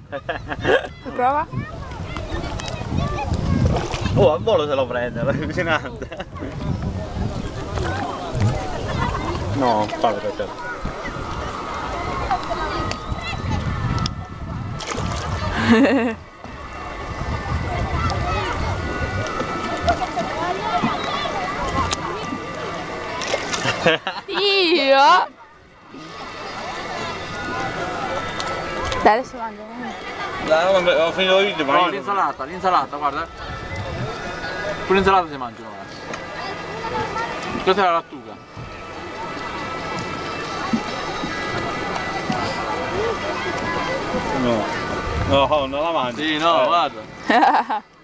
Prova. Oh, al volo se lo prende, allucinante. No, fallo per Io? Dai, adesso mangia. Dai, ho finito il video, ma No, io... l'insalata, guarda. Pure l'insalata si mangia, guarda. Questa è la lattuga. No, no, non la mangio. Sì, no, guarda.